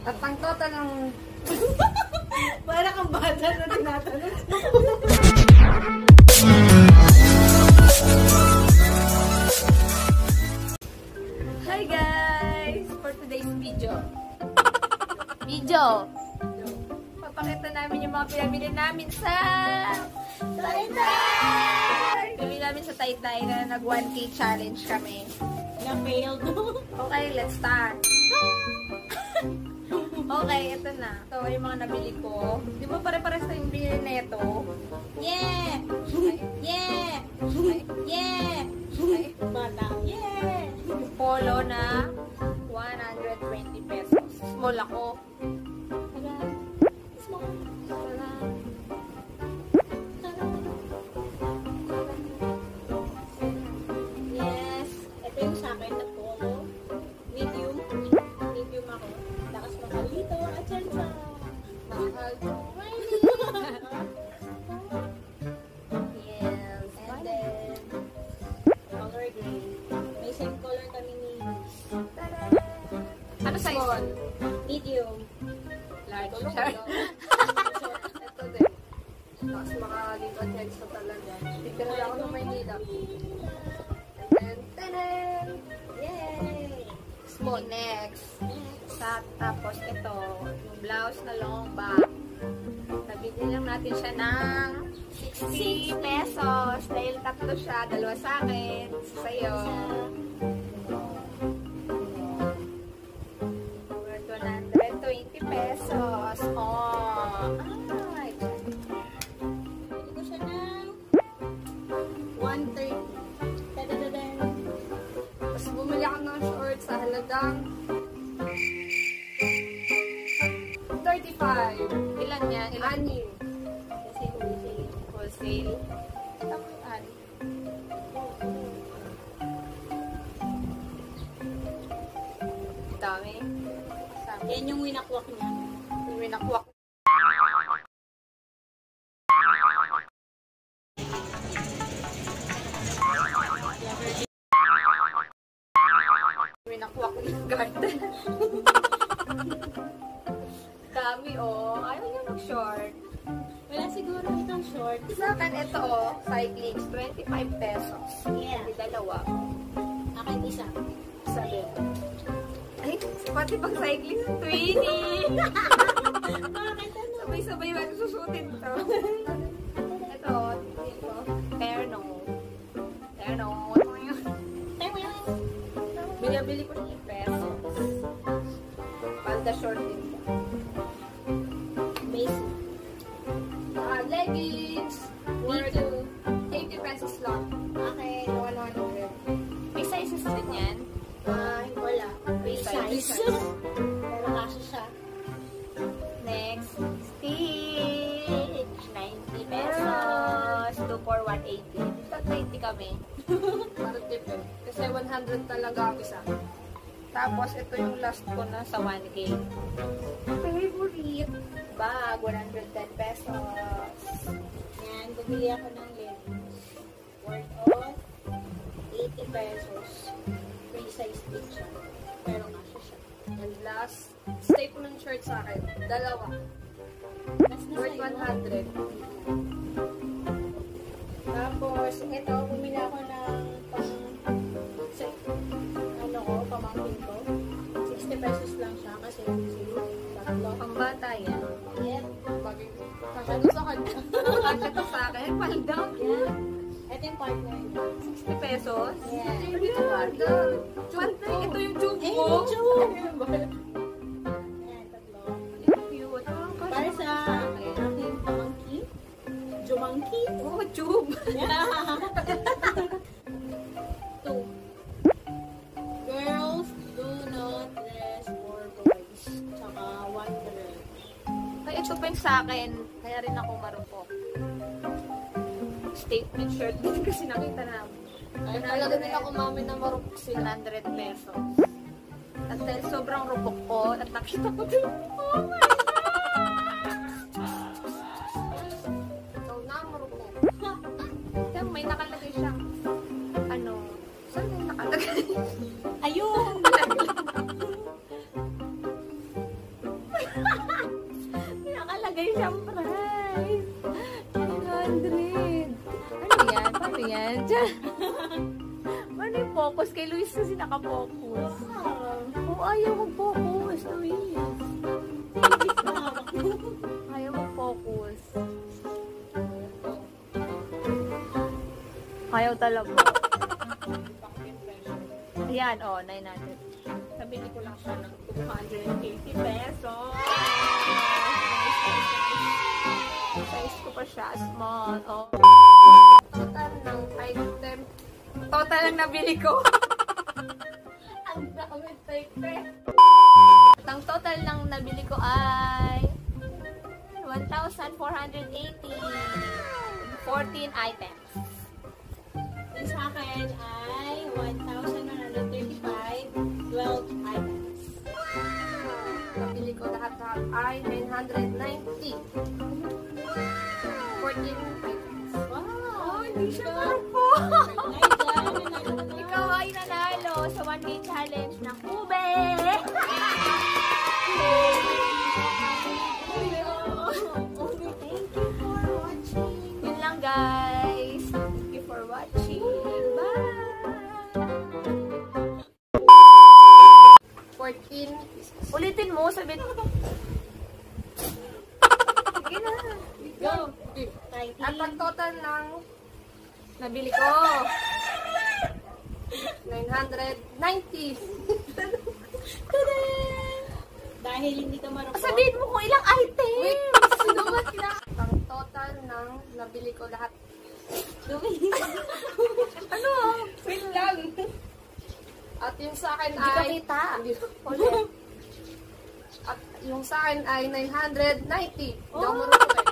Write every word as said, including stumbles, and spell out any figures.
At ang total ng... Para kang bata na tinatanong. Hi guys! For today's video. Video! Papakita namin yung mga pinamili namin sa... Taytay! Pinamili namin sa Taytay na nag one K challenge kami. Na-failed. Okay, let's start. Okay, ito na. Ito yung mga nabili ko. Di ba pare-pares na yung binili na ito? Yeah! Yeah! Yeah! Bata. Yeah! Polo na one hundred twenty pesos. Small ako. Small. Yes. Ito yung sa akin na polo. Medium. Medium ako. Lakas makalito. Atensya. Mahal ko. Yes. And then, color gray. May same color kami ni Ano size? Small. Medium. Large. Ito din. Mas makakalito heads ko talaga. Tignan ako ng Maynila. And then, tanan! Yay! Small. Next. Sa, tapos ito, yung blouse na long back. Nabili lang natin siya ng sixty pesos. Dahil tatlo siya, dalawa sa akin, isa sa'yo. Worth one hundred twenty pesos. Oh! Ay! Pili ko siya ng one thirty. Tadadadan. Tapos bumili ako ng shorts sa halagang thirty-five. Ilan yan? Ilan? Ani. Kasi wholesale. Wholesale. Tapos ani. Dami. Sabi. Yan yung winakwak niya. Yung winakwak. Winakwak yung garden. Dami oh. Ayaw niya mag-short. Wala siguro itong short. Sa akin ito oh. Cyclings. twenty-five pesos. Yeah. May dalawa. Akin isa. Isa din. Ay, pati pang cycling twenty. Bakit ano? Sabay-sabay ba susutin to? Ito, ito. Perno. Perno. Ano yun? Binabili ko ng pesos. Palda short din. Basic. Ah, leggings. Worth eighty pesos lang. Okay. one hundred. May sizes din yan. Ah, wala. May Size. size. Pero kaso siya. Next, Stitch. ninety pesos. two for one eighty. Tag ninety kami. Parang tipid. Kasi one hundred talaga ang isa. Tapos, ito yung last ko na sa one K. Favorite. Bag, one hundred ten pesos. Yan. Bumili ako ng leggings. Worth of eighty pesos. Free size din siya. Pero kaso siya. And last, staple ng shirt sa akin. Dalawa. Mas na Worth sa'yo. one hundred. Tapos, ito, bumili ako ng pang, sa, ano ko, pamangkin ko. sixty pesos lang siya kasi sige, tatlo. Pang bata yan. Yan. Bagay. Kakano sa kanya. Kakano to sa akin. Paldang. Yan. Ito yung partner niya. sixty pesos? Yeah. Hindi ito paldang. Paldang. Ito yung tube Eh, mo. yung tube. Yan, tatlo. Cute. Para sa aking pamangkin. Jumangkin. Oh, tube. Yeah. Two. Girls do not dress for boys. Tsaka one girl. Ay, ito pa yung sa akin. Kaya rin ako marupok. Statement shirt din kasi nakita namin. Ay, talaga din ako mami na marupok one sila. hundred pesos. At dahil sobrang rupok ko, at nakita ko din. Oh my God! Ikaw na, marupok. Ito, may nakalagay siyang, ano, saan yung nakalagay? Ayun! Diyan. Ano yung focus? Kay Luis kasi naka-focus. Oh, ayaw mag-focus, Luis. Ayaw mag-focus. Ayaw talaga. Ayan, oh, nine hundred. Sabili ko lang siya ng two hundred eighty pesos. Size ko pa siya, small. Oh. Total ng item. Total lang nabili ko. Ang dami Taytay. Ang total lang nabili ko ay one thousand four hundred eighty. fourteen items. Yung sa akin ay one thousand one hundred thirty-five, twelve items. Nabili ko lahat-lahat ay nine hundred ninety. fourteen items. Wow! Oh, hindi siya marpo. Ikaw ay nanalo sa one day challenge ng ube. Thank you for watching. Yun lang, guys. Thank you for watching. Bye! fourteen. Ulitin mo, sabi. Sige na. Go! At ang total ng nabili ko nine hundred ninety. Dahil hindi ka marunong. Sabihin mo kung ilang items. Wait, sinumat na. Ang total ng nabili ko lahat. Ano? Wait lang. At yung sa akin ay... Hindi ka kita. Ulit. At yung sa akin ay nine hundred ninety. Hindi ako marunong eh.